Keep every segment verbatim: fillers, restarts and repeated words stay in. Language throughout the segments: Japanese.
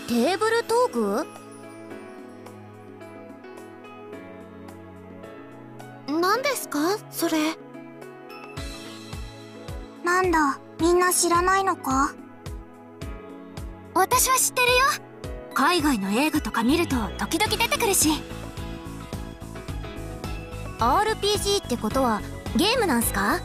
テーブルトーク？何ですかそれ？ なんだ、みんな知らないのか？ 私は知ってるよ。海外の映画とか見ると時々出てくるし。 アールピージー ってことはゲームなんすか？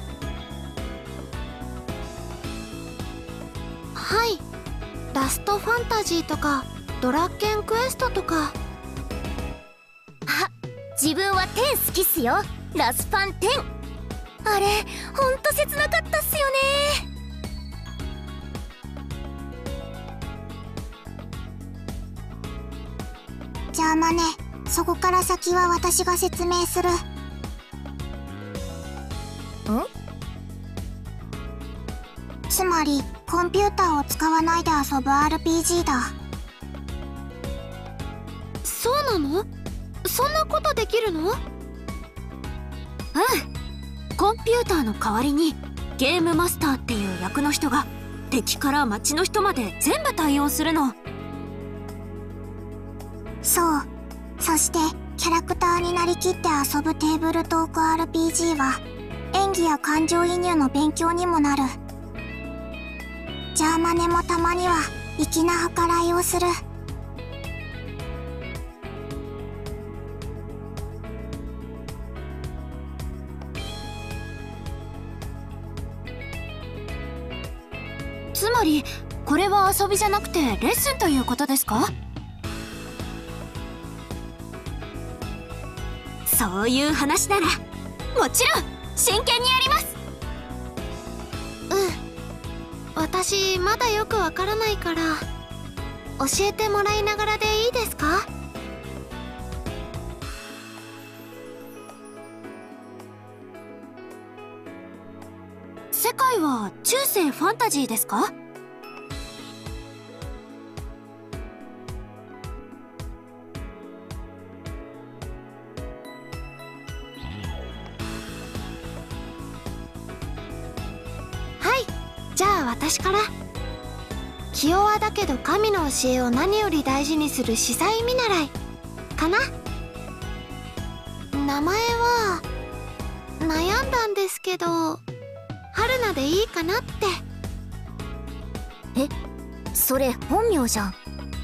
はい、ラストファンタジーとかドラッケンクエストとか。 あ、自分はテン好きっすよ。ラスパンテン。あれほんと切なかったっすよね。 じゃあマネ、そこから先は私が説明する。ん？つまりコンピューターを使わないで遊ぶ アールピージー だ。 そうなの？そんなことできるの？うん、 コンピューターの代わりにゲームマスターっていう役の人が敵から街の人まで全部対応するの。 そう。そしてキャラクターになりきって遊ぶテーブルトーク アールピージー は演技や感情移入の勉強にもなる。じゃあマネもたまには粋な計らいをする。 つまりこれは遊びじゃなくてレッスンということですか？そういう話ならもちろん真剣にやります。 うん、私まだよくわからないから教えてもらいながらでいいですか？ 世界は中世ファンタジーですか？ じゃあ私から。気弱だけど神の教えを何より大事にする司祭見習いかな。名前は悩んだんですけど春菜でいいかなって。 え、それ本名じゃん。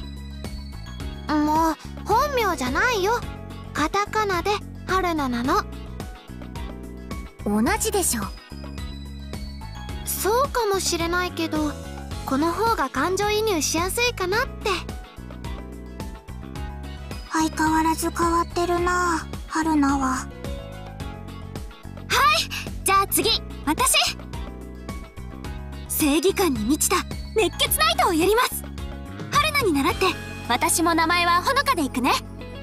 もう本名じゃないよ。カタカナで春菜なの。 同じでしょ。 そうかもしれないけどこの方が感情移入しやすいかなって。相変わらず変わってるな春菜は。 はい、じゃあ次私。正義感に満ちた熱血ナイトをやります。春菜に習って私も名前はほのかでいくね。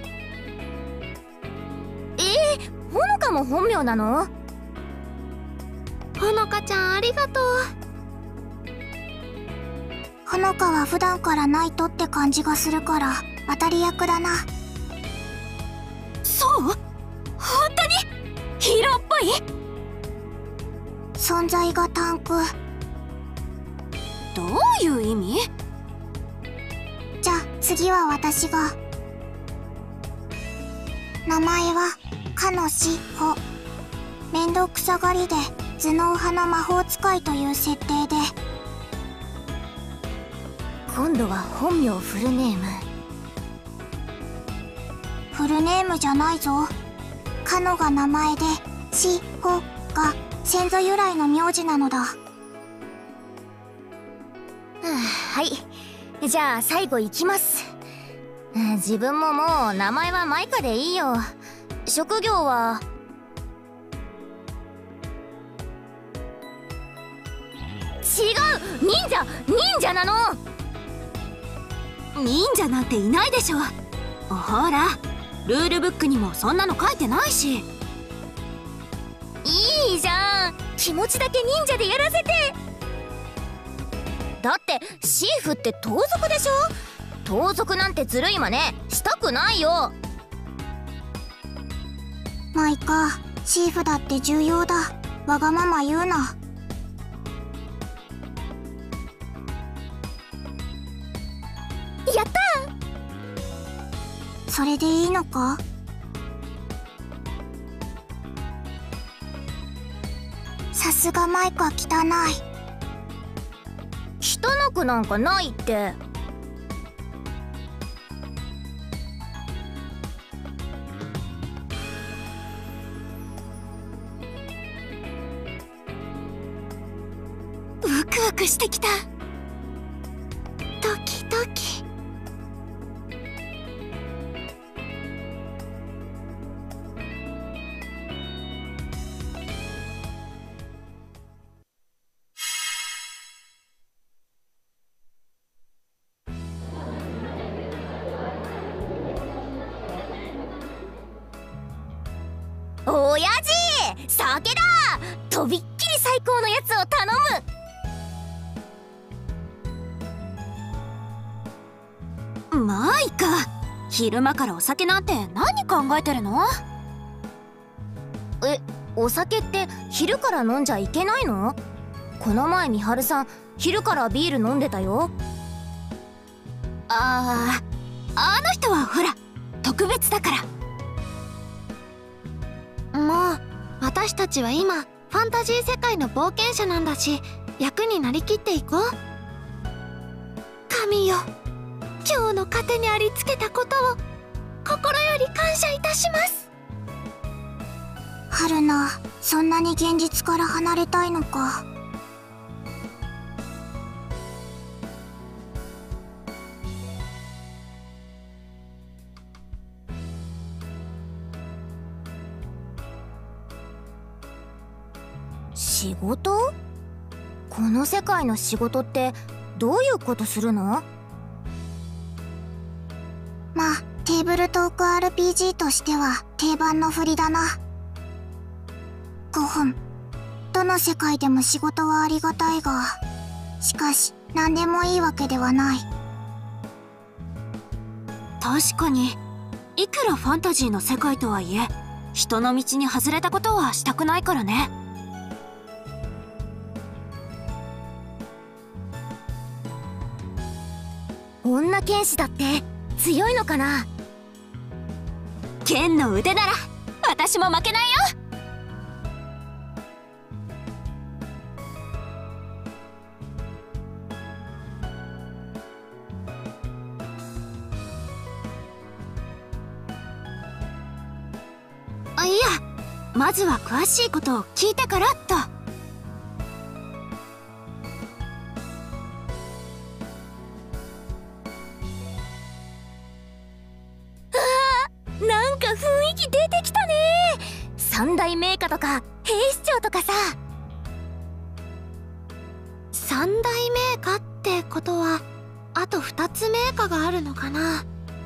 えー、ほのかも本名なの？ ほのかちゃんありがとう。ほのかは普段からナイトって感じがするから当たり役だな。 そう？本当にヒーローっぽい？ 存在がタンク。 どういう意味？ じゃあ次は私が。名前はかのしほ。めんどくさがりで頭脳派の魔法使いという設定で。 今度は本名フルネーム。 フルネームじゃないぞ。かのが名前でしほが先祖由来の名字なのだ。 はあ、はい、じゃあ最後いきます。自分ももう名前はマイカでいいよ。職業は違う、忍者忍者なの。 忍者なんていないでしょ。ほらルールブックにもそんなの書いてないし。 いいじゃん、気持ちだけ忍者でやらせて。だってシーフって盗賊でしょ。盗賊なんてずるい真似したくないよ。 マイカ、シーフだって重要だ。わがまま言うな。 やったー。それでいいのか？さすがマイクは汚い。 汚くなんかないって。 ワクワクしてきた。ドキドキ。 おやじ、酒だ。とびっきり最高のやつを頼む。 マイカ、昼間からお酒なんて何考えてるの？ え、お酒って昼から飲んじゃいけないの？この前みはるさん昼からビール飲んでたよ。 ああ、あの人はほら特別だから。 もう私たちは今ファンタジー世界の冒険者なんだし、役になりきっていこう。神よ、今日の糧にありつけたことを心より感謝いたします。 春菜、そんなに現実から離れたいのか？ 仕事？この世界の仕事ってどういうことするの？ まあテーブルトーク アールピージー としては定番の振りだな。ごふん。どの世界でも仕事はありがたいが、しかし何でもいいわけではない。 確かに、いくらファンタジーの世界とはいえ、人の道に外れたことはしたくないからね。 女剣士だって強いのかな？ 剣の腕なら私も負けないよ。あ、いや、まずは詳しいことを聞いてからっと。 なんか雰囲気出てきたね。三大名家とか兵士長とかさ。 三大名家ってことはあと二つ名家があるのかな？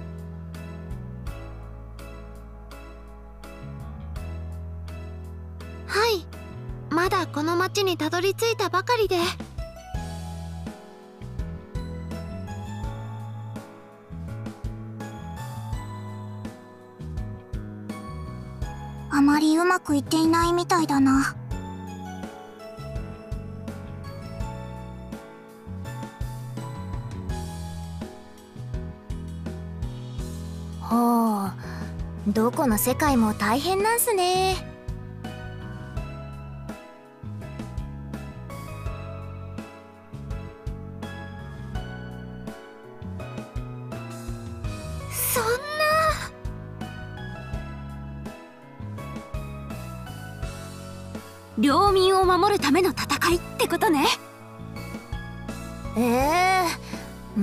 はい、まだこの町にたどり着いたばかりで。 あまりうまくいっていないみたいだな。 ほう、どこの世界も大変なんすね。 そんな。 領民を守るための戦いってことね。 ええー、うん、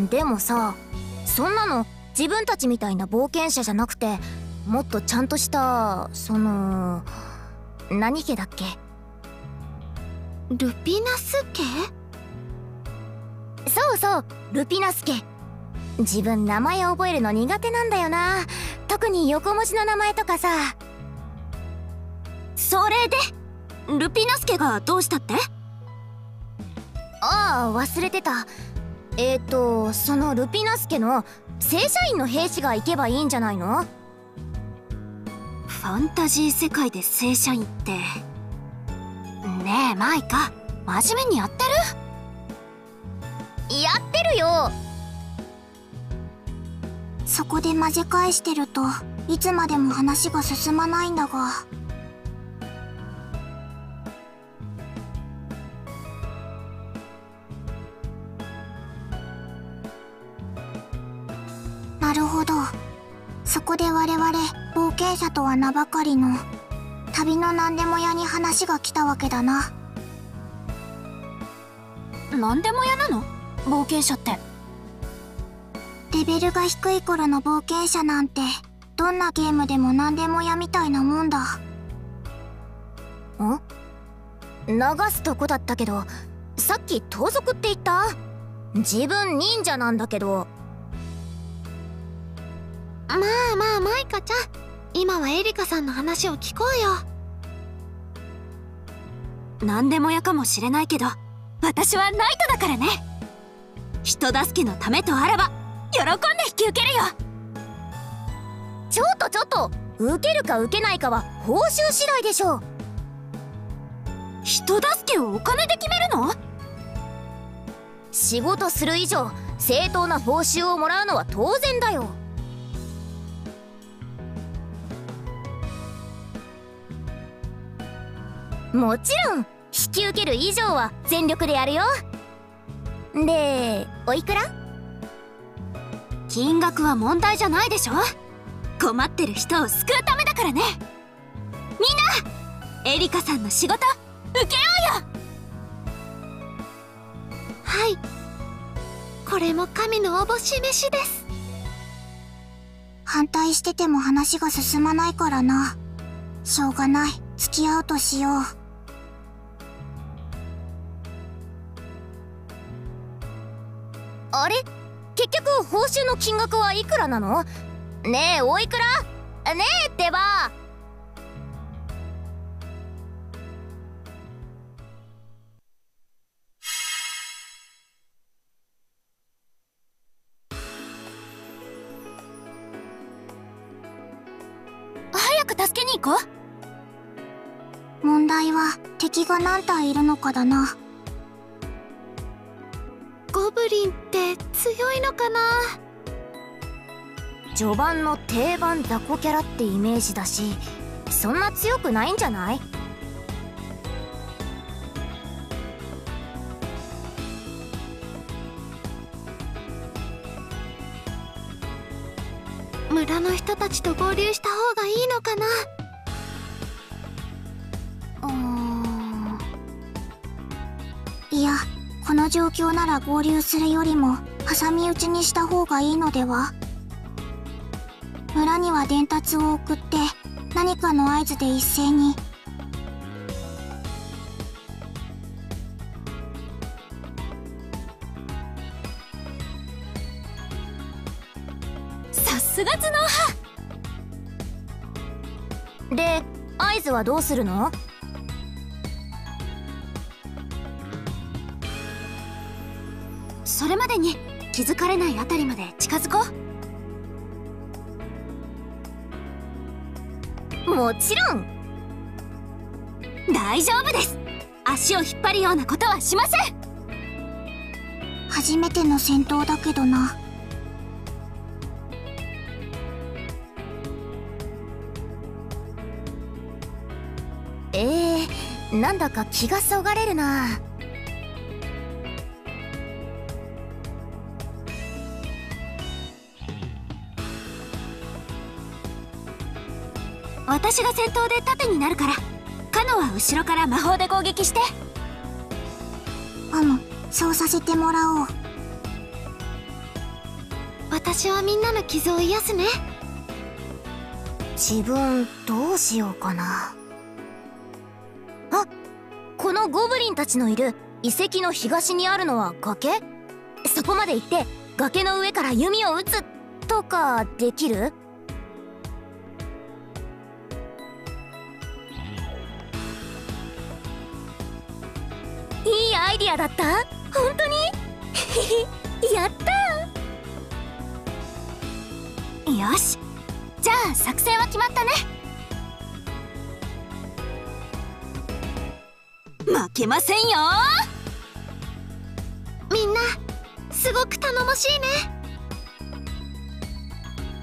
でもさ、そんなの自分たちみたいな冒険者じゃなくて、もっとちゃんとしたその何家だっけ？ ルピナス家？ そうそう、ルピナス家。自分名前覚えるの苦手なんだよな。特に横文字の名前とかさ。 それでルピナス家がどうしたって？ ああ、忘れてた。えっとそのルピナス家の正社員の兵士が行けばいいんじゃないの？ ファンタジー世界で正社員って。ねえマイカ、真面目にやってる？ やってるよ。 そこで混ぜ返してるといつまでも話が進まないんだが。なるほど。そこで我々冒険者とは名ばかりの旅の何でも屋に話が来たわけだな。 何でも屋なの？冒険者って。 レベルが低い頃の冒険者なんてどんなゲームでも何でも屋みたいなもんだ。 ん？流すとこだったけど、さっき盗賊って言った？自分忍者なんだけど。 まあまあマイカちゃん、今はエリカさんの話を聞こうよ。 何でも屋かもしれないけど、私はナイトだからね。人助けのためとあらば喜んで引き受けるよ。 ちょっとちょっと、受けるか受けないかは報酬次第でしょう。 人助けをお金で決めるの？ 仕事する以上正当な報酬をもらうのは当然だよ。もちろん引き受ける以上は全力でやるよ。で、おいくら？ 金額は問題じゃないでしょ。困ってる人を救うためだからね。みんな、エリカさんの仕事受けようよ。 はい、これも神のおぼし飯です。 反対してても話が進まないからな。しょうがない、付き合うとしよう。 あれ？結局報酬の金額はいくらなの？ねえ、おいくら？ねえってば。 早く助けに行こう。 問題は敵が何体いるのかだな。 ゴブリンって強いのかな？ 序盤の定番雑魚キャラってイメージだし、そんな強くないんじゃない？ 村の人たちと合流した方がいいのかな？ うーん。いや、この状況なら合流するよりも挟み撃ちにした方がいいのでは？村には伝達を送って何かの合図で一斉に。 さすが頭脳派。 で、合図はどうするの？ それまでに気づかれないあたりまで近づこう。もちろん。 大丈夫です。足を引っ張るようなことはしません。 初めての戦闘だけどな。 えー、なんだか気がそがれるな。 私が先頭で盾になるから、カノは後ろから魔法で攻撃して。 うむ、そうさせてもらおう。 私はみんなの傷を癒すね。 自分どうしようかな。あ、このゴブリンたちのいる遺跡の東にあるのは崖？そこまで行って崖の上から弓を撃つとかできる？いいアイディアだった？本当に？やったー！よし、じゃあ作戦は決まったね。負けませんよ。 みんなすごく頼もしいね。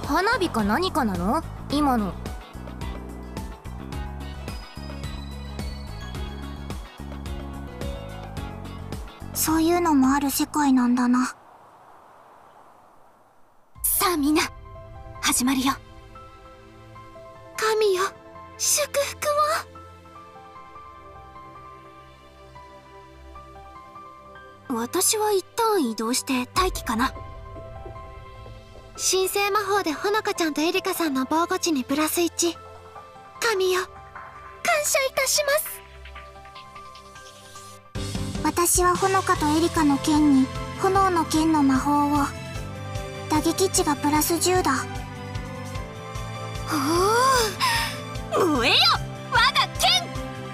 花火か何かなの今の。 そういうのもある世界なんだな。 さあみんな始まるよ。神よ祝福を。私は一旦移動して待機かな。 神聖魔法でほのかちゃんとエリカさんの防護値にプラスいち。神よ感謝いたします。 私はほのかとエリカの剣に炎の剣の魔法を。打撃値がプラスじゅうだ。 おお燃えよ我が剣。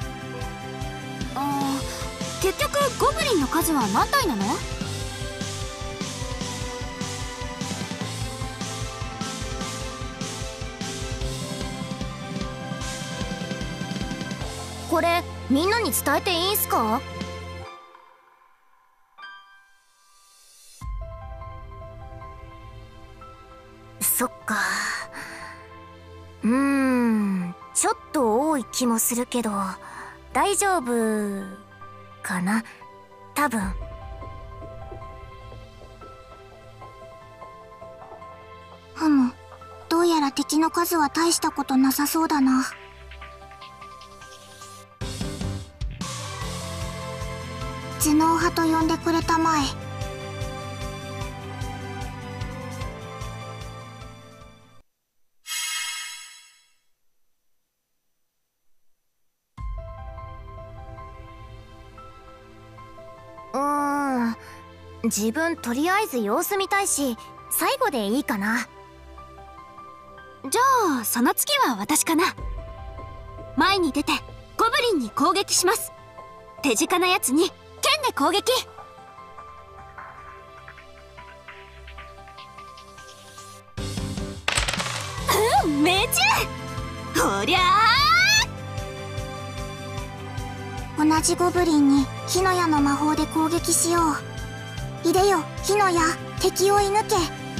あー結局ゴブリンの数は何体なの？ これみんなに伝えていいんすか？そっか。うーんちょっと多い気もするけど大丈夫かな多分。 ふむ、どうやら敵の数は大したことなさそうだな。頭脳派と呼んでくれたまえ。 うーん自分とりあえず様子見たいし最後でいいかな。 じゃあその次は私かな。前に出てゴブリンに攻撃します。手近なやつに剣で攻撃。うん命中。ほりゃ同じゴブリンに火の矢の魔法で攻撃しよう。いでよ火の矢、敵を射抜け。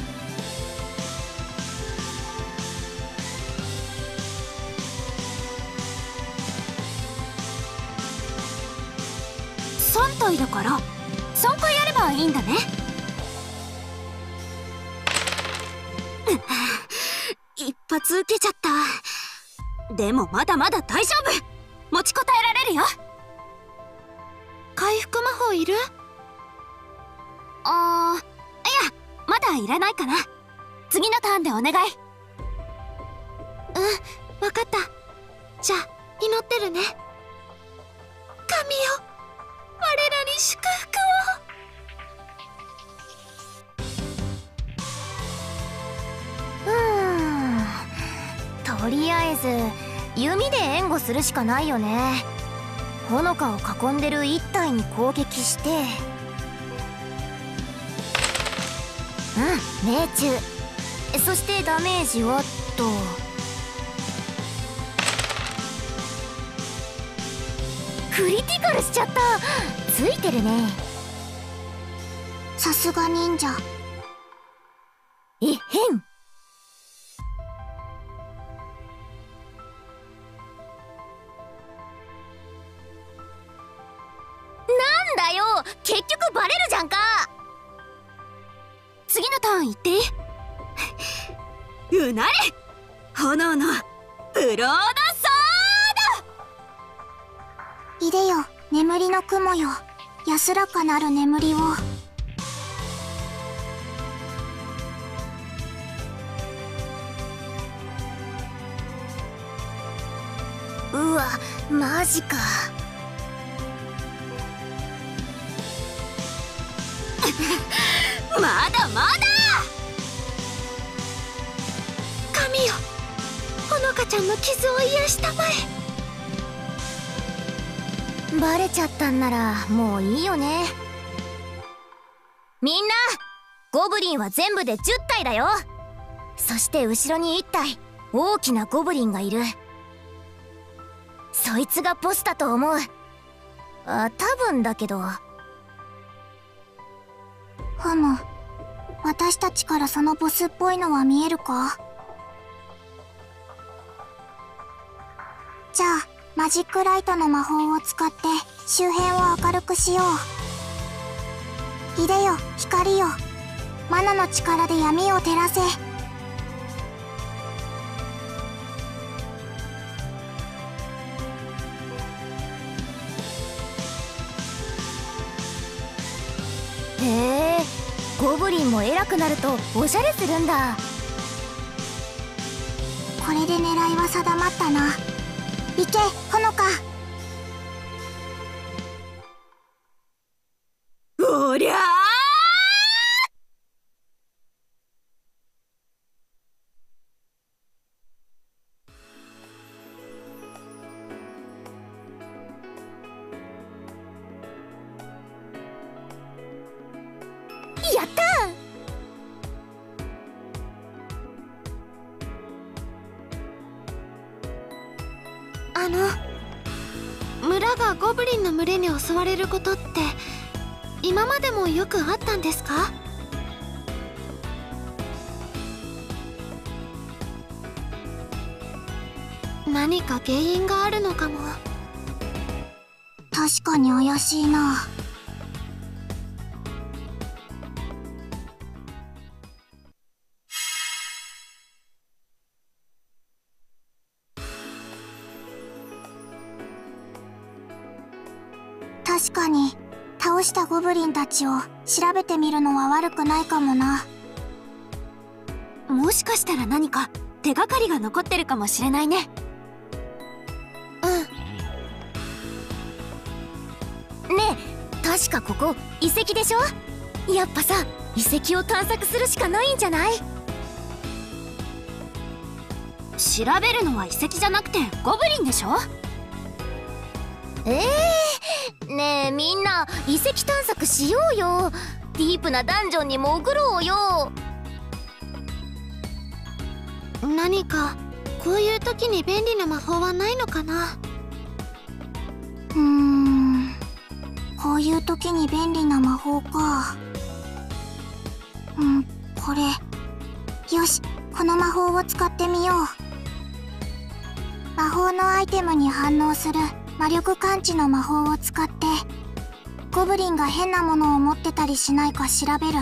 さん体だからさんかいやればいいんだね。一発受けちゃった。でもまだまだ大丈夫。持ちこたえられるよ。 回復魔法いる？ あーいやまだいらないかな。次のターンでお願い。 うんわかった。じゃあ祈ってるね。神よ我らに祝福を。 うーんとりあえず弓で援護するしかないよね。ほのかを囲んでる一体に攻撃してうん命中。そしてダメージはっとクリティカルしちゃった。ついてるね。 さすが忍者。 えへん。なんだよ結局バレるじゃんか。 次のターン行っていいうなれ炎のブロードソーいでよ眠りの雲よ、安らかなる眠りを。 うわマジか。 まだまだ。 神よほのかちゃんの傷を癒したまえ。 バレちゃったんならもういいよね。みんなゴブリンは全部でじゅったいだよ。そして後ろにいったい大きなゴブリンがいる。そいつがボスだと思う。あ多分だけど。 ふむ、私私たちからそのボスっぽいのは見えるか？じゃあマジックライトの魔法を使って周辺を明るくしよう。いでよ光よ、マナの力で闇を照らせ。 へえ、ゴブリンも偉くなるとおしゃれするんだ。 これで狙いは定まったな。行けほのか。 おりゃー。 やったあの村がゴブリンの群れに襲われることって今までもよくあったんですか？何か原因があるのかも。 確かに怪しいな。確かに倒したゴブリンたちを調べてみるのは悪くないかもな。 もしかしたら何か手がかりが残ってるかもしれないね。 ねえ、確かここ遺跡でしょ？やっぱさ、遺跡を探索するしかないんじゃない？ 調べるのは遺跡じゃなくてゴブリンでしょ？ えー、ねえみんな遺跡探索しようよ。ディープなダンジョンに潜ろうよ。 何かこういう時に便利な魔法はないのかな？ うーん、こういう時に便利な魔法か。うん、これ。よし、この魔法を使ってみよう。魔法のアイテムに反応する魔力感知の魔法を使ってゴブリンが変なものを持ってたりしないか調べる。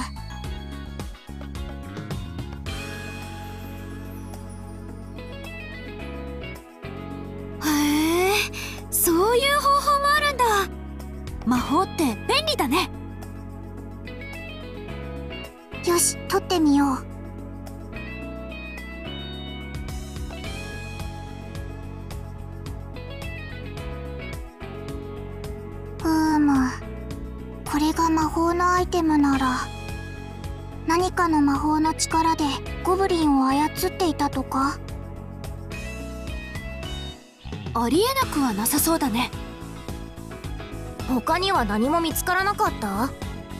へえ、そういう方法もあるんだ。魔法って便利だね。 よし、取ってみよう。ふーむ、これが魔法のアイテムなら何かの魔法の力でゴブリンを操っていたとか？ ありえなくはなさそうだね。 他には何も見つからなかった？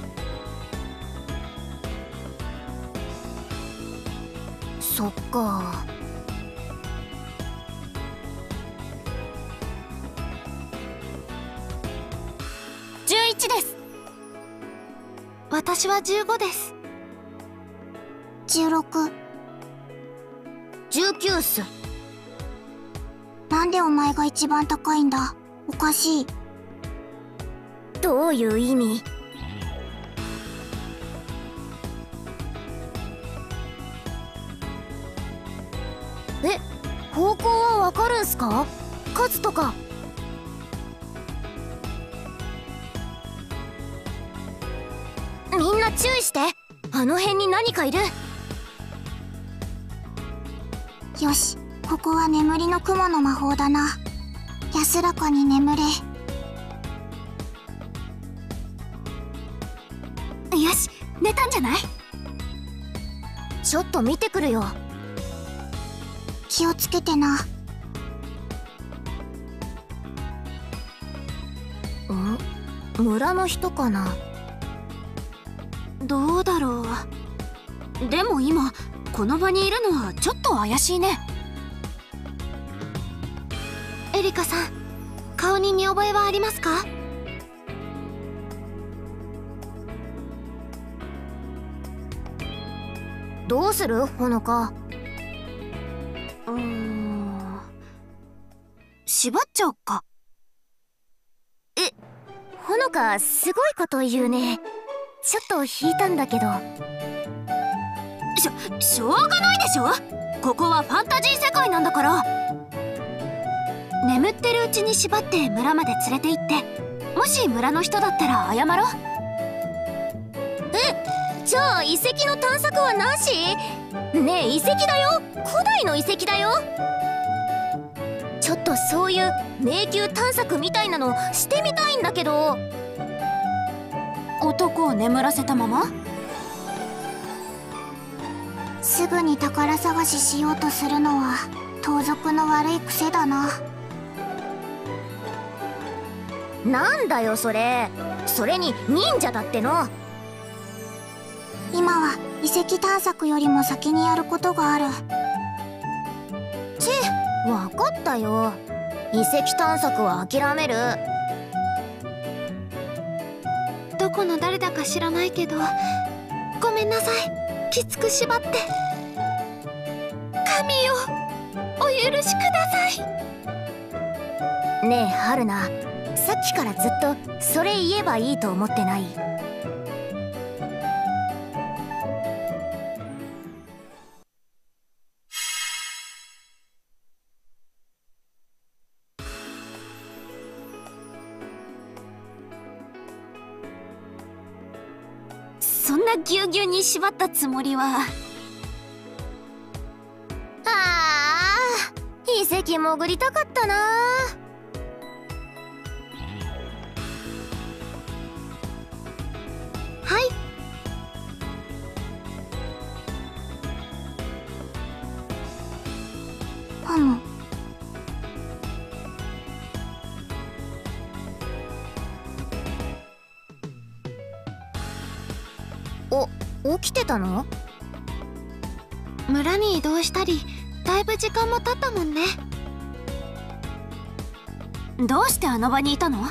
そっか。じゅういちです。 私はじゅうごです。 じゅうろく。 じゅうきゅうっす。 なんでお前が一番高いんだ？おかしい。 どういう意味？え、方向はわかるんすか？数とか。みんな注意して。あの辺に何かいる。 よし、ここは眠りの雲の魔法だな。安らかに眠れ。 よし、寝たんじゃない？ ちょっと見てくるよ。 気をつけてな。 ん？村の人かな？ どうだろう。でも今この場にいるのはちょっと怪しいね。 エリカさん、顔に見覚えはありますか？ どうするほのか。 うーん、縛っちゃおっか。 え、ほのかすごいこと言うね。ちょっと引いたんだけど。 しょ、しょうがないでしょ。ここはファンタジー世界なんだから。眠ってるうちに縛って村まで連れて行って、もし村の人だったら謝ろう。 え、じゃあ遺跡の探索はなし？ねえ、遺跡だよ。古代の遺跡だよ。ちょっとそういう迷宮探索みたいなのしてみたいんだけど。 男を眠らせたまま？ すぐに宝探ししようとするのは盗賊の悪い癖だな。 なんだよそれ。それに忍者だっての。 今は遺跡探索よりも先にやることがある。 ちぇ、わかったよ。遺跡探索は諦める。 どこの誰だか知らないけど、ごめんなさい。きつく縛って。神よ、お許しください。 ねえ春菜、さっきからずっとそれ言えばいいと思ってない？ そんなぎゅうぎゅうに縛ったつもりは。 ああ、遺跡潜りたかったな。 はい。 ふむ。 お、起きてたの？ 村に移動したり、だいぶ時間も経ったもんね。 どうしてあの場にいたの？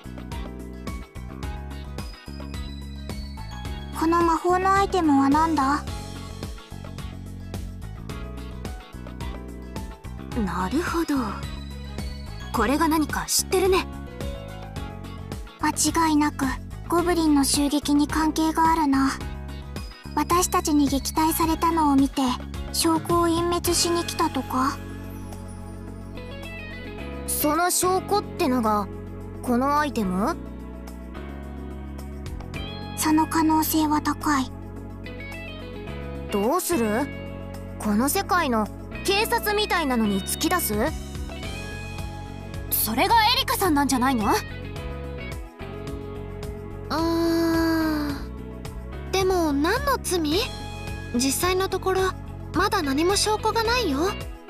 この魔法のアイテムは何だ？ なるほど。これが何か知ってるね。 間違いなくゴブリンの襲撃に関係があるな。私たちに撃退されたのを見て証拠を隠滅しに来たとか？ その証拠ってのがこのアイテム？ その可能性は高い。 どうする？この世界の警察みたいなのに突き出す？ それがエリカさんなんじゃないの？ うーん、でも何の罪？実際のところまだ何も証拠がないよ。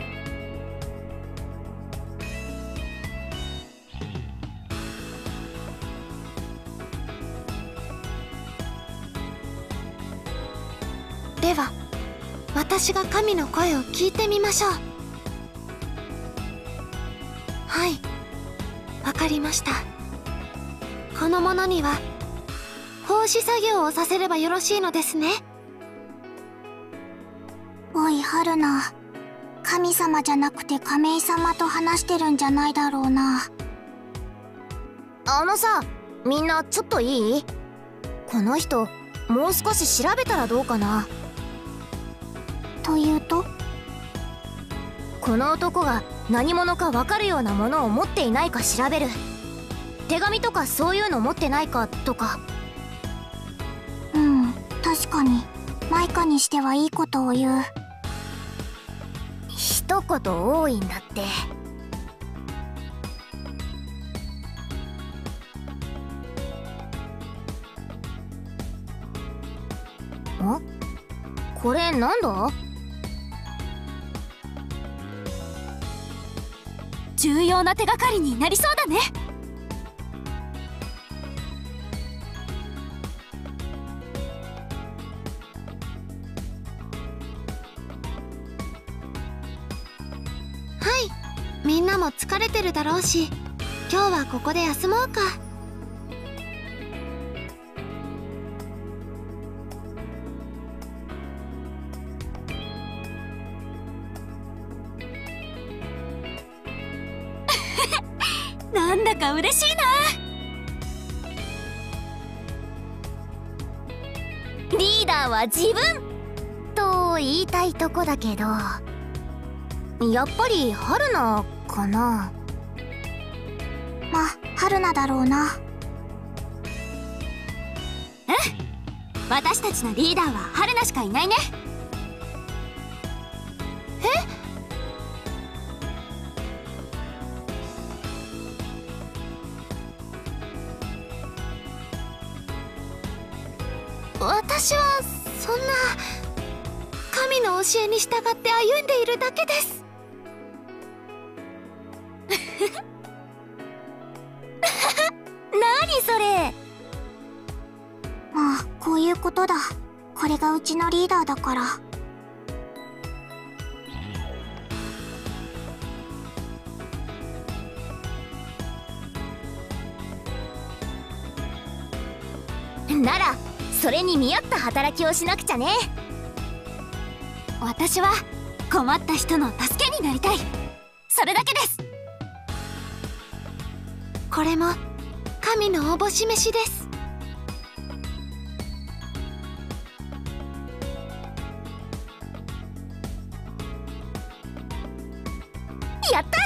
では私が神の声を聞いてみましょう。はい、わかりました。この者には奉仕作業をさせればよろしいのですね。 おい春菜、神様じゃなくて亀井様と話してるんじゃないだろうな。 あのさ、みんなちょっといい？この人もう少し調べたらどうかな。 というと？ この男が何者か分かるようなものを持っていないか調べる。手紙とかそういうの持ってないかとか。 うん、確かにマイカにしてはいいことを言う。 一言多いんだって。ん？これなんだ？ 重要な手がかりになりそうだね。 はい、みんなも疲れてるだろうし、今日はここで休もうか。 なんだか嬉しいな。 リーダーは自分と言いたいとこだけど、やっぱり春菜かな。 ま、春菜だろうな。 うん、私たちのリーダーは春菜しかいないね。 私はそんな神の教えに従って歩んでいるだけです。 何それ。 まあこういうことだ。これがうちのリーダーだから。 ならそれに見合った働きをしなくちゃね。 私は困った人の助けになりたい、それだけです。 これも神のおぼし飯です。 やった。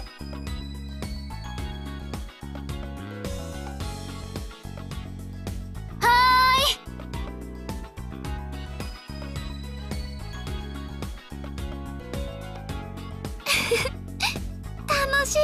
楽しい。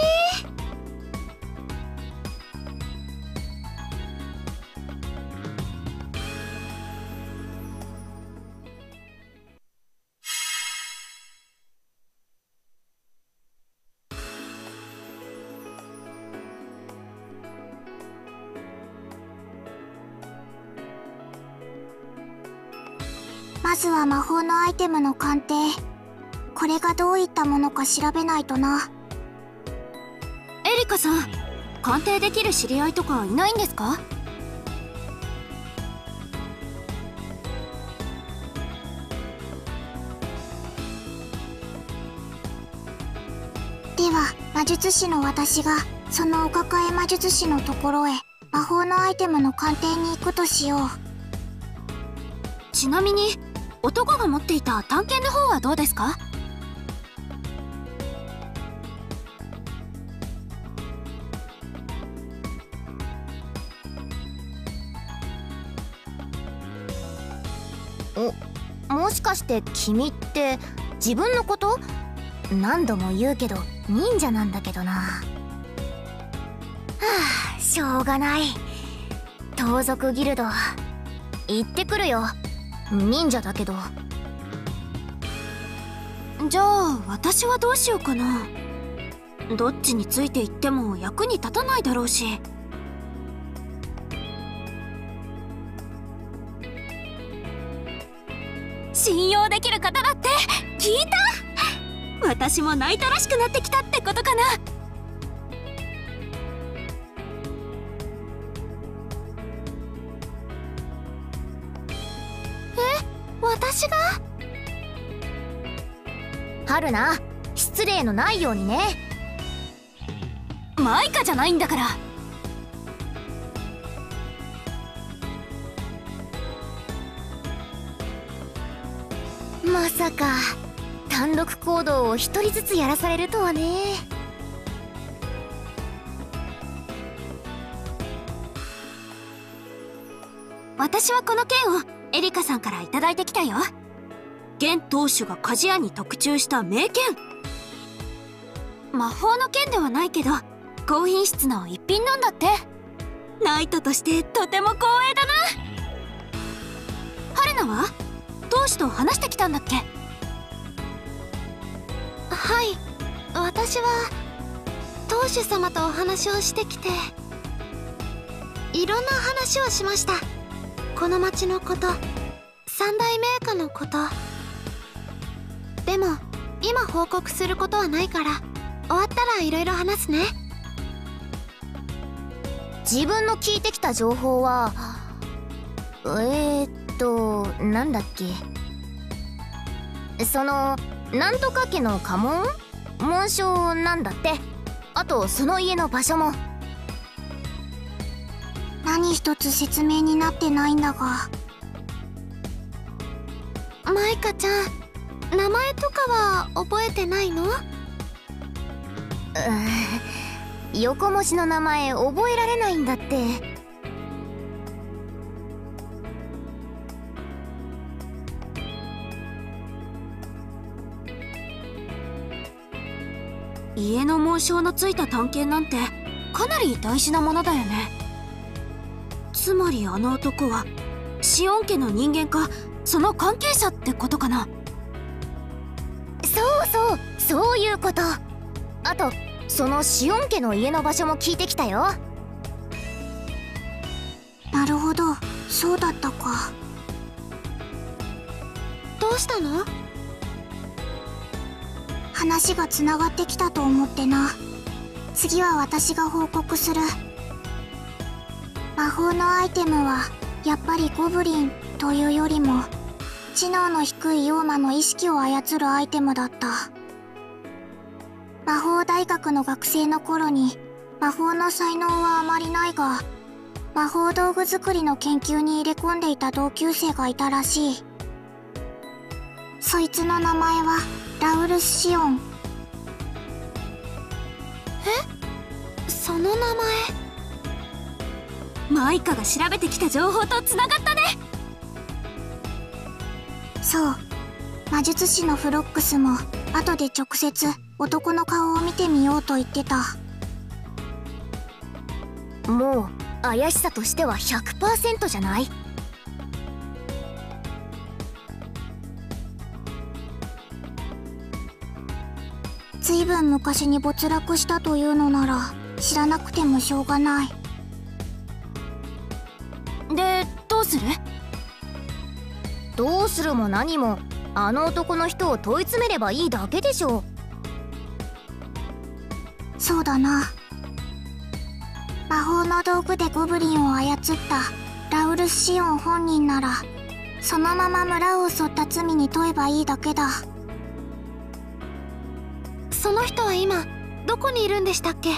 まずは魔法のアイテムの鑑定。これがどういったものか調べないとな。 エリカさん、鑑定できる知り合いとかいないんですか？ では魔術師の私がそのお抱え魔術師のところへ魔法のアイテムの鑑定に行くとしよう。 ちなみに男が持っていた探検の方はどうですか？ お、もしかして君って自分のこと？何度も言うけど忍者なんだけどな。はあ、しょうがない。盗賊ギルド行ってくるよ。忍者だけど。 じゃあ私はどうしようかな。どっちについていっても役に立たないだろうし。信用できる方だって聞いた。私もナイトらしくなってきたってことかな。 私が？ 春菜、失礼のないようにね。 マイカじゃないんだから。 まさか単独行動を一人ずつやらされるとはね。 私はこの剣をエリカさんからいただいてきたよ。現当主が鍛冶屋に特注した名剣。魔法の剣ではないけど高品質の一品なんだって。ナイトとしてとても光栄だな。春菜は当主と話してきたんだっけ？ はい、私は当主様とお話をしてきて、いろんな話をしました。この町のこと、三大名家のこと。でも今報告することはないから、終わったらいろいろ話すね。 自分の聞いてきた情報はえー、っとなんだっけ。そのなんとか家の家紋紋章なんだって。あとその家の場所も。 何一つ説明になってないんだが。 マイカちゃん、名前とかは覚えてないの？ うーん、横文字の名前覚えられないんだって。 家の紋章のついた探検なんてかなり大事なものだよね。つまりあの男はシオン家の人間かその関係者ってことかな。 そうそう、そういうこと。あとそのシオン家の家の場所も聞いてきたよ。 なるほど、そうだったか。 どうしたの？ 話がつながってきたと思ってな。次は私が報告する。魔法のアイテムはやっぱりゴブリンというよりも知能の低い妖魔の意識を操るアイテムだった。魔法大学の学生の頃に魔法の才能はあまりないが魔法道具作りの研究に入れ込んでいた同級生がいたらしい。そいつの名前はラウルス・シオン。 え？その名前。 マイカが調べてきた情報とつながったね。 そう、魔術師のフロックスも後で直接男の顔を見てみようと言ってた。 もう怪しさとしては ひゃくパーセント じゃない？ ずいぶん昔に没落したというのなら知らなくてもしょうがない。 で、どうする？ どうするも何もあの男の人を問い詰めればいいだけでしょ。 そうだな。魔法の道具でゴブリンを操ったラウルス・シオン本人ならそのまま村を襲った罪に問えばいいだけだ。 その人は今どこにいるんでしたっけ？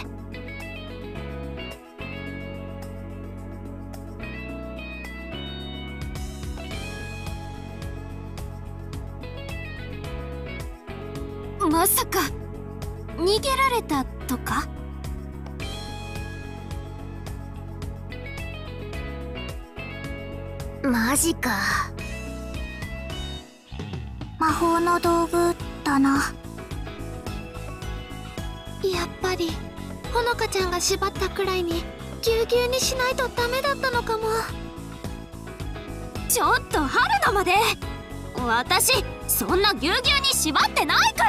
まさか逃げられたとか？ マジか。 魔法の道具だな。 やっぱりほのかちゃんが縛ったくらいにぎゅうぎゅうにしないとダメだったのかも。 ちょっと春菜まで。私そんなぎゅうぎゅうに縛ってないから。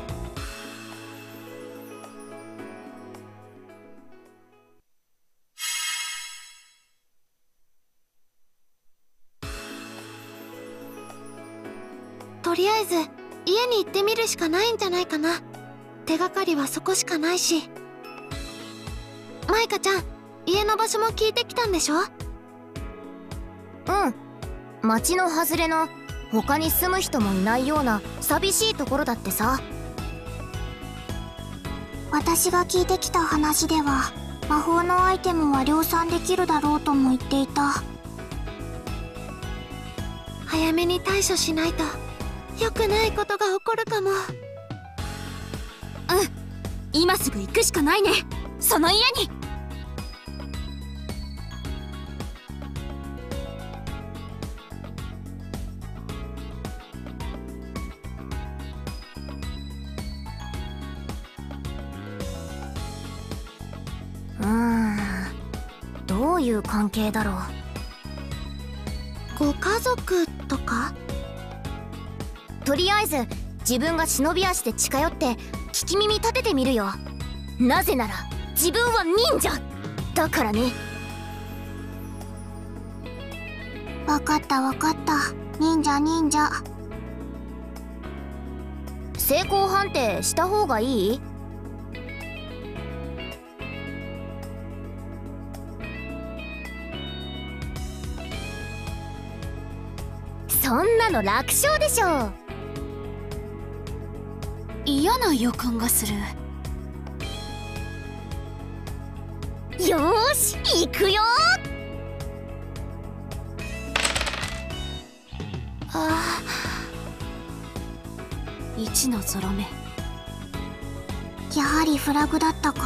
とりあえず家に行ってみるしかないんじゃないかな。手がかりはそこしかないし。マイカちゃん、家の場所も聞いてきたんでしょ？ うん、町の外れの他に住む人もいないような寂しいところだってさ。 私が聞いてきた話では魔法のアイテムは量産できるだろうとも言っていた。 早めに対処しないと良くないことが起こるかも。 うん、今すぐ行くしかないね、その家に。 うーん、どういう関係だろう。 ご家族とか？ とりあえず自分が忍び足で近寄って聞き耳立ててみるよ。なぜなら自分は忍者だからね。 わかったわかった、忍者忍者。 成功判定した方がいい？そんなの楽勝でしょ。 嫌な予感がする。 よーし行くよー。 あ一のゾロ目。 やはりフラグだったか。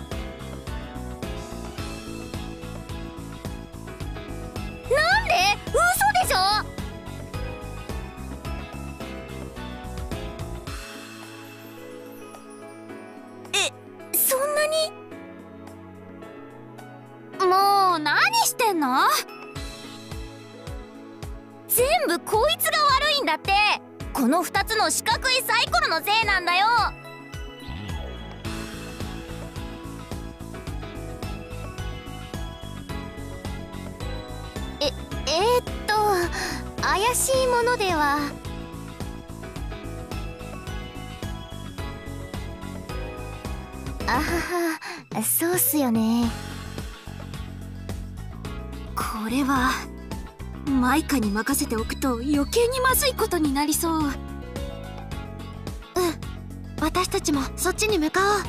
なんで？嘘でしょ。え、そんなに？ もう何してんの？ 全部こいつが悪いんだって。このふたつの四角いサイコロのせいなんだよ。 ええー、っと怪しいものでは。 あはは、そうっすよね。 これはマイカに任せておくと余計にまずいことになりそう。うん、 私たちもそっちに向かおう。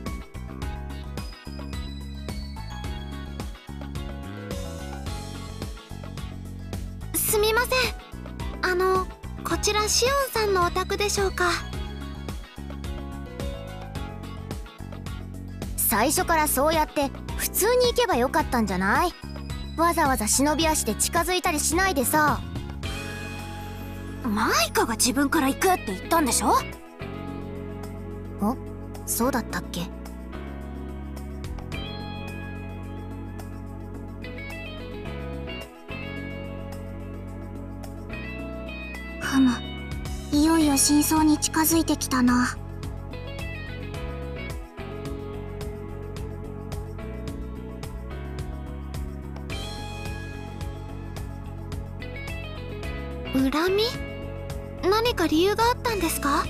すみません、あのこちらシオンさんのお宅でしょうか？ 最初からそうやって普通に行けばよかったんじゃない？わざわざ忍び足で近づいたりしないでさ。 マイカが自分から行くって言ったんでしょ？ お、そうだったっけ？ ふむ、いよいよ真相に近づいてきたな。 恨み？何か理由があったんですか？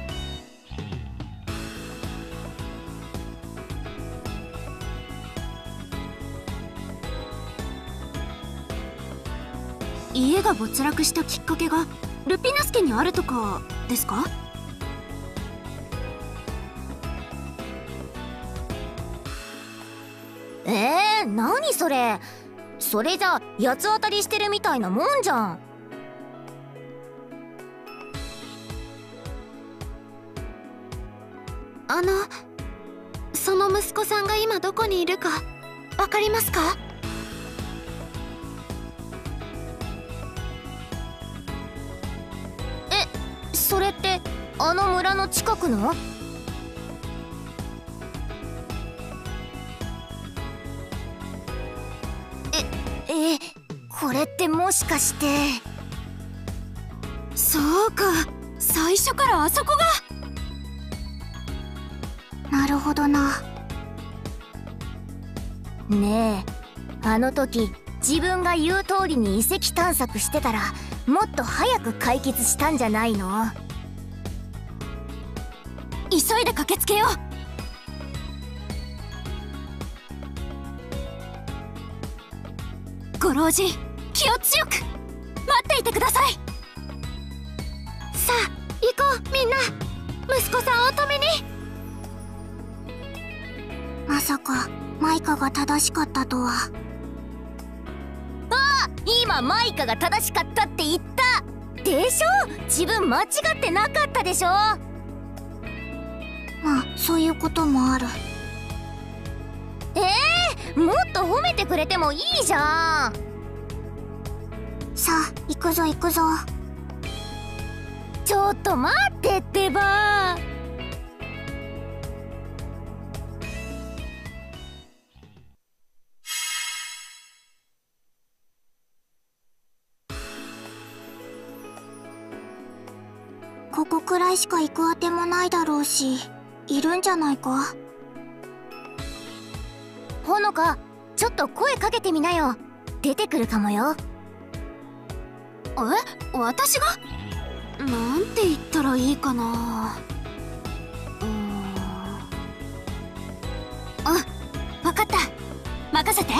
家が没落したきっかけがルピナス家にあるとかですか？ えー、何それ。それじゃ八つ当たりしてるみたいなもんじゃん。 あのその息子さんが今どこにいるかわかりますか？ え、それってあの村の近くの？え、え、これってもしかして。 そうか、最初からあそこが。 なるほどな。 ねえ、あの時自分が言う通りに遺跡探索してたらもっと早く解決したんじゃないの？ 急いで駆けつけよう。ご老人、気を強く待っていてください。 さあ行こうみんな。息子さんを止めに。 まさかマイカが正しかったとは。 ああ、今マイカが正しかったって言ったでしょ。自分間違ってなかったでしょ。 まあそういうこともある。 えー、もっと褒めてくれてもいいじゃん。 さあ行くぞ行くぞ。 ちょっと待ってってば。 ここくらいしか行くあてもないだろうし、いるんじゃないか。 ほのか、ちょっと声かけてみなよ。出てくるかもよ。 え、私が？なんて言ったらいいかな。うーん、あ、わかった、任せて。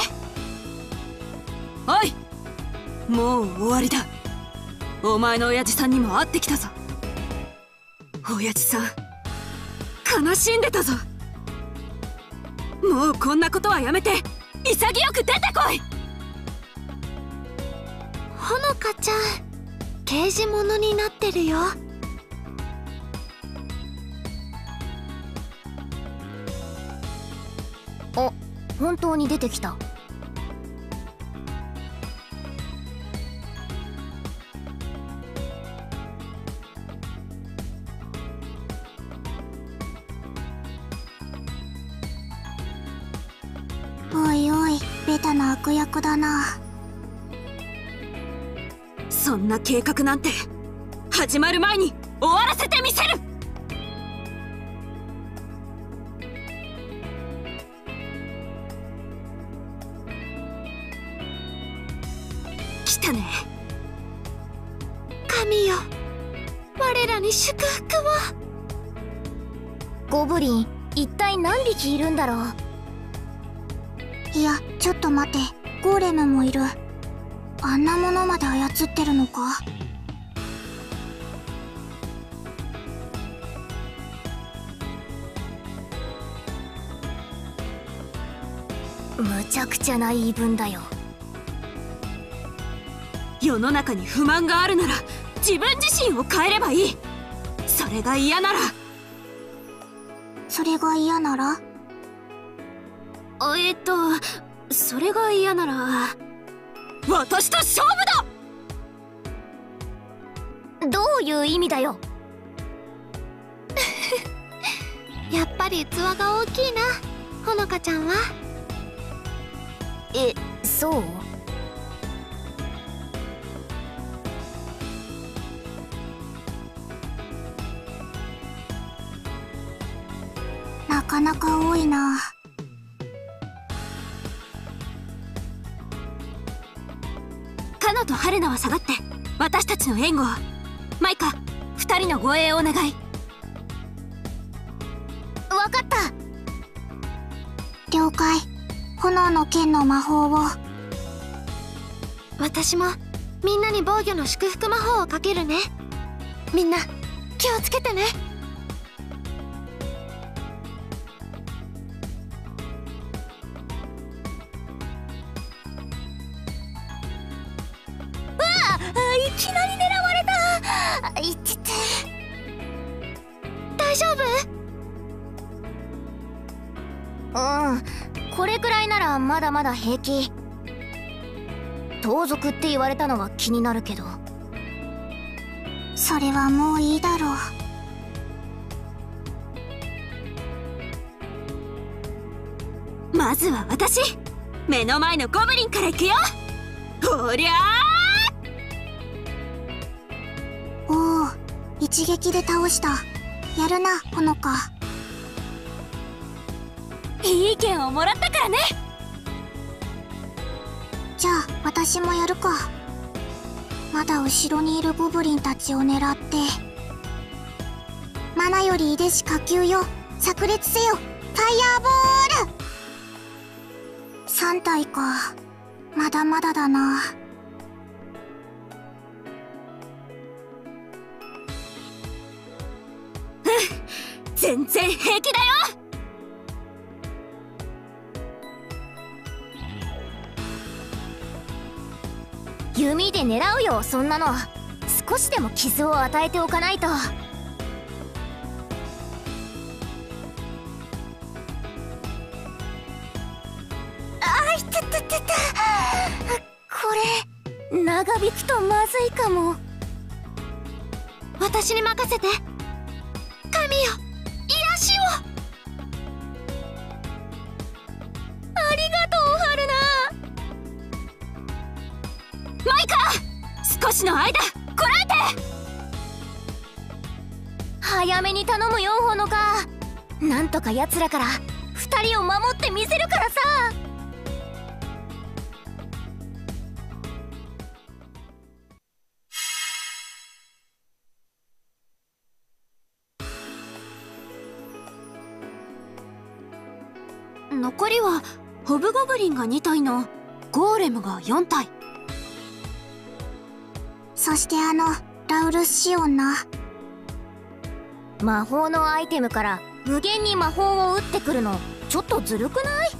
おい、もう終わりだ。お前の親父さんにも会ってきたぞ。親父さん悲しんでたぞ。もうこんなことはやめて潔く出てこい。 ほのかちゃん、 刑事物になってるよ。 あ、本当に出てきた。 おいおい、ベタな悪役だな。 そんな計画なんて始まる前に終わらせてみせる。来たね。 神よ、我らに祝福を。 ゴブリン一体何匹いるんだろう。 いや、ちょっと待て、ゴーレムもいる。あんなものまで操ってるのか。 むちゃくちゃな言い分だよ。 世の中に不満があるなら自分自身を変えればいい。それが嫌なら。 それが嫌ならえっとそれが嫌なら私と勝負だ。 どういう意味だよ。 やっぱり器が大きいな、ほのかちゃんは。 え、そう？ なかなか多いな。 カノとハルナは下がって私たちの援護を。マイカ、二人の護衛をお願い。 わかった。 了解。炎の剣の魔法を。 私もみんなに防御の祝福魔法をかけるね。みんな気をつけてね。 いきなり狙われた。いってて。 大丈夫？ うん、これくらいならまだまだ平気。盗賊って言われたのは気になるけど。 それはもういいだろう。まずは私、目の前のゴブリンから行くよ。ほりゃー。おお、一撃で倒した。やるな、ほのか。 いい意見をもらったからね。 じゃあ私もやるか。まだ後ろにいるゴブリンたちを狙って。マナより遺伝子下級よ、炸裂せよ、ファイヤーボール。さん体か。まだまだだな。 全然平気だよ。 弓で狙うよ、そんなの。少しでも傷を与えておかないと。あいてててて。これ長引くとまずいかも。 私に任せて。神よ、癒しを。 ありがとう、ハルナ。 マイカ、少しの間こらえて。 早めに頼むよ、ほのか。なんとか奴らから二人を守ってみせるからさ。 残りはホブゴブリンがに体のゴーレムがよん体。 そしてあのラウルスシオンな。 魔法のアイテムから無限に魔法を打ってくるのちょっとずるくない？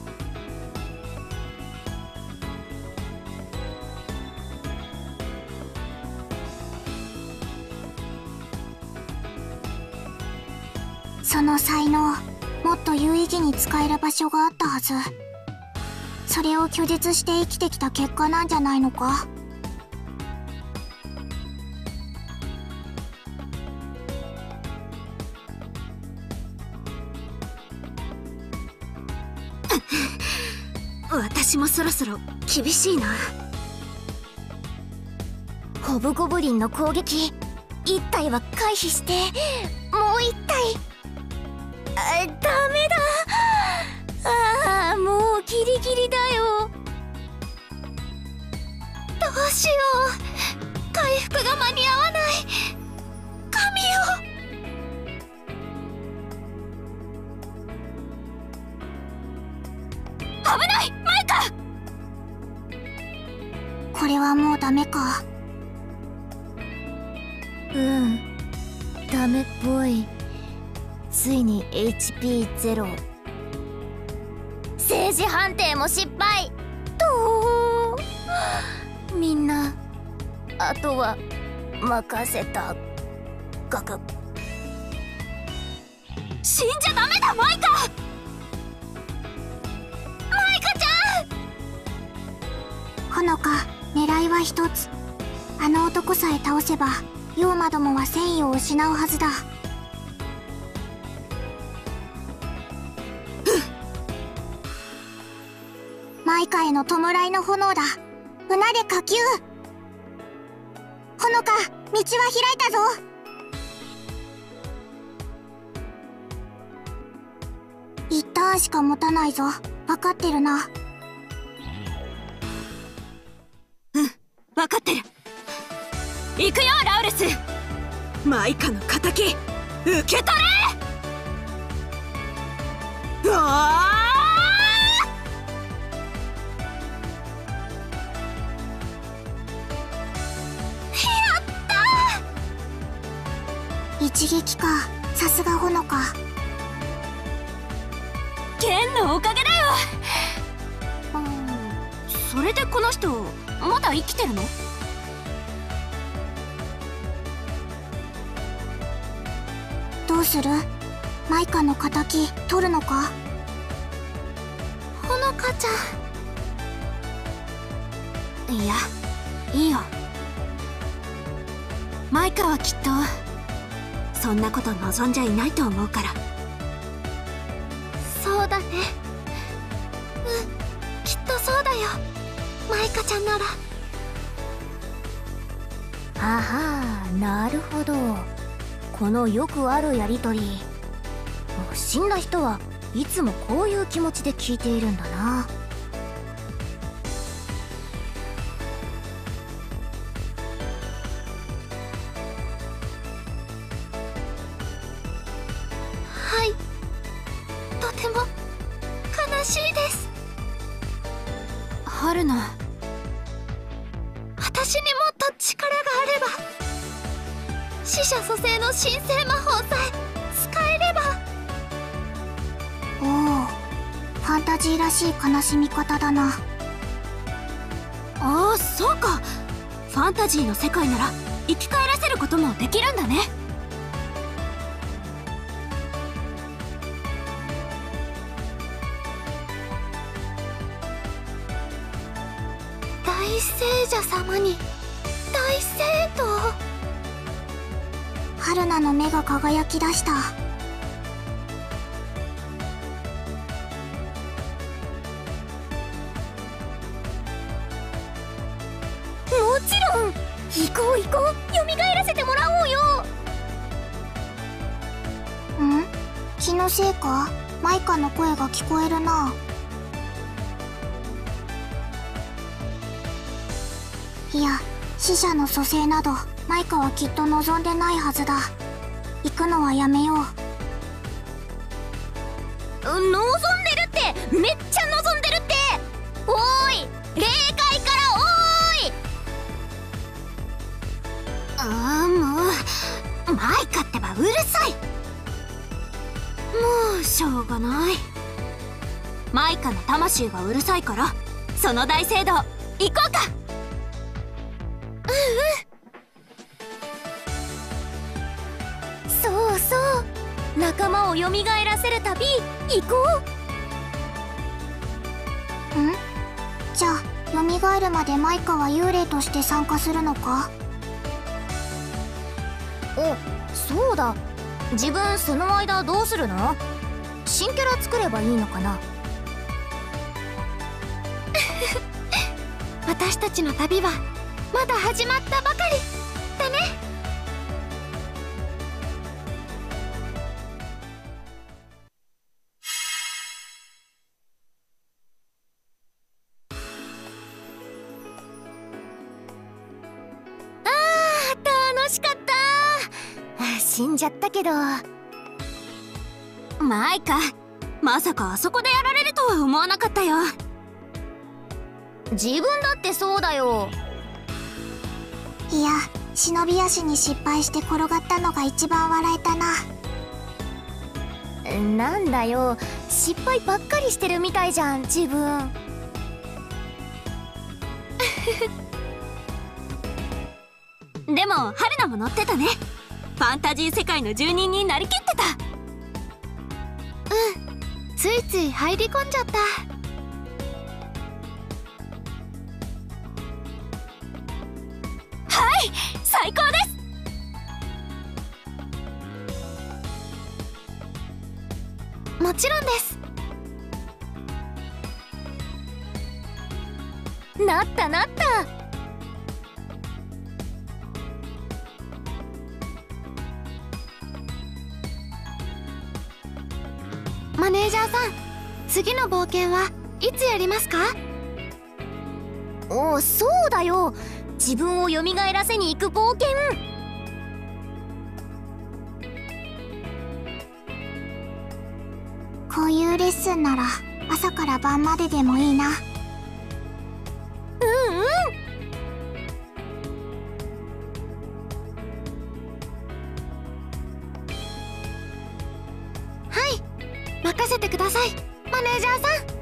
その才能もっと有意義に使える場所があったはず。それを拒絶して生きてきた結果なんじゃないのか。 私もそろそろ厳しいな。 ホブゴブリンの攻撃一体は回避してもう一体。あ、ダメだ。ああ、もうギリギリだよ。 どうしよう、回復が間に合わない。神よ。 危ない、マイカ。 これはもうダメか。 うん、ダメっぽい。ついに エイチピーゼロ。 政治判定も失敗と。みんなあとは任せたガク。 死んじゃダメだ、マイカ。 マイカちゃん。 ほのか、狙いは一つ。あの男さえ倒せば妖魔どもは戦意を失うはずだ。マイカへの弔いの炎だ。船で火球。ほのか、道は開いたぞ。一ターンしか持たないぞ。分かってるな。 うん、分かってる。行くよ、ラウルス。マイカの仇受け取れ。うわー！ 一撃か。さすがほのか。 ケンのおかげだよ。うん、それでこの人まだ生きてるの？ どうする？マイカの仇取るのか？ ほのかちゃん。 いや、いいよ。マイカはきっとそんなこと望んじゃいないと思うから。 そうだね。うん、きっとそうだよ。マイカちゃんなら。 あはー、なるほど。このよくあるやりとり。死んだ人はいつもこういう気持ちで聞いているんだな。 はい、とても悲しいです。 春菜、 私にもっと力があれば、死者蘇生の神聖魔法さえ使えれば。 おお、ファンタジーらしい悲しみ方だな。 ああ、そうか。ファンタジーの世界なら生き返らせることもできるんだね。 大聖者様に大聖堂。 春菜の目が輝き出した。 もちろん。行こう行こう、蘇らせてもらおうよ。 ん？気のせいか？マイカの声が聞こえるな。いや、死者の蘇生などマイカはきっと望んでないはずだ。行くのはやめよう。 望んでるって、めっちゃ望んでるって。おーい、霊界からおーい。 ああ、もうマイカってばうるさい。もうしょうがない。マイカの魂がうるさいから、その大聖堂行こうか。 そうそう、 仲間を蘇らせる旅行こんじゃあ蘇るまでマイカは幽霊として参加するのか？ お、そうだ。自分その間どうするの？新キャラ作ればいいのかな？ 私たちの旅はまだ始まったばかりだね。 楽しかった。死んじゃったけど。 マイカ、まさかあそこでやられるとは思わなかったよ。 自分だってそうだよ。 いや、忍び足に失敗して転がったのが一番笑えたな。 なんだよ、失敗ばっかりしてるみたいじゃん自分。 でも春菜も乗ってたね。ファンタジー世界の住人になりきってた。 うん、ついつい入り込んじゃった。 はい、最高です。 もちろんです。 なったなった。 マネージャーさん、次の冒険はいつやりますか？ おお、そうだよ。自分を蘇らせに行く冒険。 こういうレッスンなら朝から晩まででもいいな。 うんうん。 はい、任せてください、マネージャーさん。